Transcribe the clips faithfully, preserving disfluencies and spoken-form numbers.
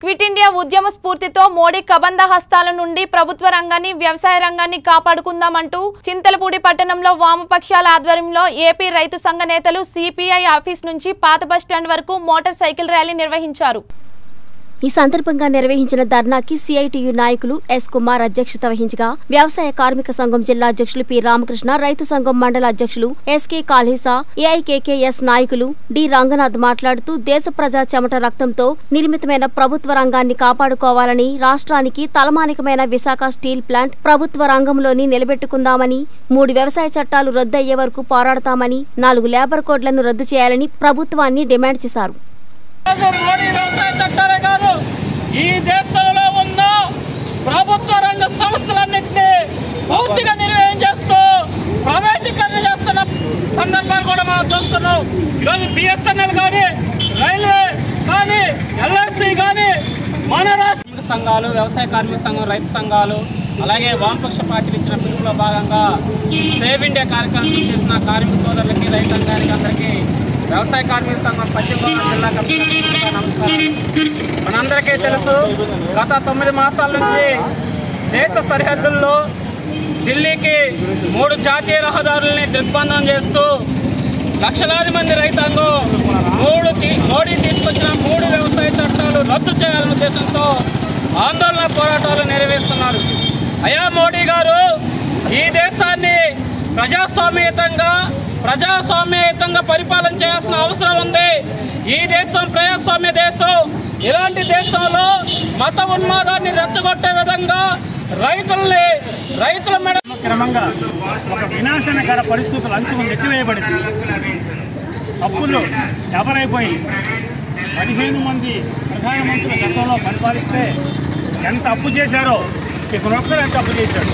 Quit India ఉద్యమ స్ఫూర్తితో మోడీ కబంధ హస్తాల నుండి ప్రభుత్వ రంగాన్ని వ్యవసాయ రంగాన్ని కాపాడుకుందామంటూ చింతలపూడి పట్టణంలో వామపక్షాల ఆధ్వర్యంలో ఏపీ రైతు సంఘ నేతలు సిపిఐ ఆఫీస్ నుంచి పాత బస్టాండ్ వరకు మోటార్ సైకిల్ ర్యాలీ నిర్వహించారు। ఈ సందర్భంగా నిర్వహించిన ధర్నాకి సిఐటియు నాయకులు ఎస్ కుమార్ అధ్యక్షత వహించగా వ్యవసాయ కార్మిక సంఘం జిల్లా అధ్యక్షులు పి రామకృష్ణ, రైతు సంఘం మండల అధ్యక్షులు ఎస్కే కాళేసా, ఏఐకేకేఎస్ నాయకులు డి రంగనాథ్ మాట్లాడుతూ దేశ ప్రజా చెమట రక్తంతో నిర్మితమైన ప్రభుత్వ రంగాన్ని కాపాడుకోవాలని, రాష్ట్రానికి తలమానికమైన విశాఖ స్టీల్ ప్లాంట్ ప్రభుత్వ రంగంలోని నిలబెట్టుకుందామని, మూడు వ్యవసాయ చట్టాలు రద్దు అయ్యే వరకు పోరాడతామని, నాలుగు లేబర్ కోడ్లను రద్దు చేయాలని ప్రభుత్వాన్ని డిమాండ్ చేశారు। ఈ దేశంలో ఉన్న ప్రభుత్వ రంగ సంస్థలన్నింటినీ పూర్తిగా నిర్వహణ చేస్తూ ప్రైవేటీకరణ చేస్తున్న సందర్భాలు కూడా మనం చూస్తున్నాం। ఈరోజు బిఎస్ఎన్ఎల్ కానీ, రైల్వే కానీ, ఎల్ఐసి కానీ, మన రాష్ట్ర సంఘాలు, వ్యవసాయ కార్మిక సంఘం, రైతు సంఘాలు, అలాగే వామపక్ష పార్టీలు ఇచ్చిన పిలుపులో భాగంగా సేవ్ ఇండియా కార్యక్రమం చేసిన కార్మిక సోదరులకి, రైతాంగానికి అందరికీ వ్యవసాయ కార్మిక సంఘం పశ్చిమ గోదావరి జిల్లా కమిటీ నమస్కారం। మనందరికీ తెలుసు, గత తొమ్మిది మాసాల నుంచి దేశ సరిహద్దుల్లో ఢిల్లీకి మూడు జాతీయ రహదారుల్ని దిగ్బంధం చేస్తూ లక్షలాది మంది రైతాంగం మూడు మోడీ తీసుకొచ్చిన మూడు వ్యవసాయ చట్టాలు రద్దు చేయాలనే ఉద్దేశంతో ఆందోళన పోరాటాలు నిర్వహిస్తున్నారు। అయ్యా మోడీ గారు, ఈ దేశాన్ని ప్రజాస్వామ్యయుతంగా ప్రజాస్వామ్యయుతంగా పరిపాలన చేయాల్సిన అవసరం ఉంది। ఈ దేశం ప్రజాస్వామ్య దేశం। ఇలాంటి దేశంలో మత ఉన్మాదాన్ని రెచ్చగొట్టే విధంగా రైతుల్ని రైతుల మీద క్రమంగా ఒక వినాశనకర పరిస్థితులు అంచుకు నెట్టివేయబడింది। అప్పులు ఎవరైపోయి పదిహేను మంది ప్రధానమంత్రులు గతంలో పరిపాలిస్తే ఎంత అప్పు చేశారో ఇతనొక్కరు ఎంత అప్పు చేశాడు।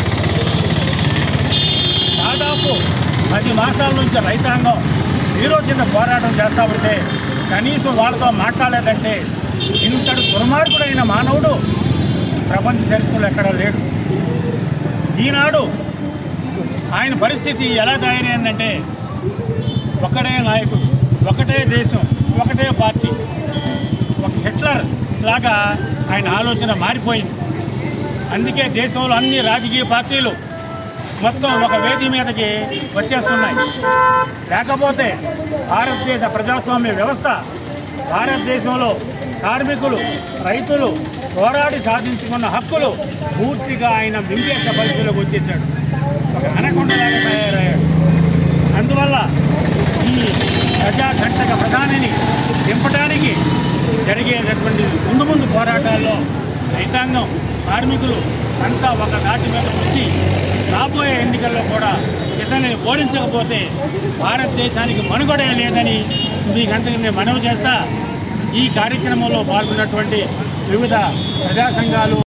దాదాపు పది మాసాల నుంచి రైతాంగం హీరో కింద పోరాటం చేస్తూ ఉంటే కనీసం వాళ్ళతో మాట్లాడలేదంటే ఇంతటి దుర్మార్గుడైన మానవుడు ప్రపంచ చరిత్రలో ఎక్కడా లేడు। ఈనాడు ఆయన పరిస్థితి ఎలా తయారైందంటే ఒకటే నాయకుడు, ఒకటే దేశం, ఒకటే పార్టీ, ఒక హిట్లర్ లాగా ఆయన ఆలోచన మారిపోయింది। అందుకే దేశంలో అన్ని రాజకీయ పార్టీలు మొత్తం ఒక వేది మీదకి వచ్చేస్తున్నాయి। లేకపోతే భారతదేశ ప్రజాస్వామ్య వ్యవస్థ, భారతదేశంలో కార్మికులు, రైతులు పోరాడి సాధించుకున్న హక్కులు పూర్తిగా ఆయన మింగేసే పరిస్థితిలోకి వచ్చేసాడు, ఒక అనకొండలాగా తయారయ్యాడు। అందువల్ల ఈ ప్రజాఘంటక ప్రధానిని దింపడానికి జరిగేటటువంటి ముందు ముందు పోరాటాల్లో రైతాంగం, కార్మికులు అంతా ఒక దాటి మీద వచ్చి రాబోయే ఎన్నికల్లో కూడా ఇతన్ని ఓడించకపోతే భారతదేశానికి మనుగడే లేదని మీకు అంతకు నేను మనవి చేస్తా। ఈ కార్యక్రమంలో పాల్గొన్నటువంటి వివిధ ప్రజా సంఘాలు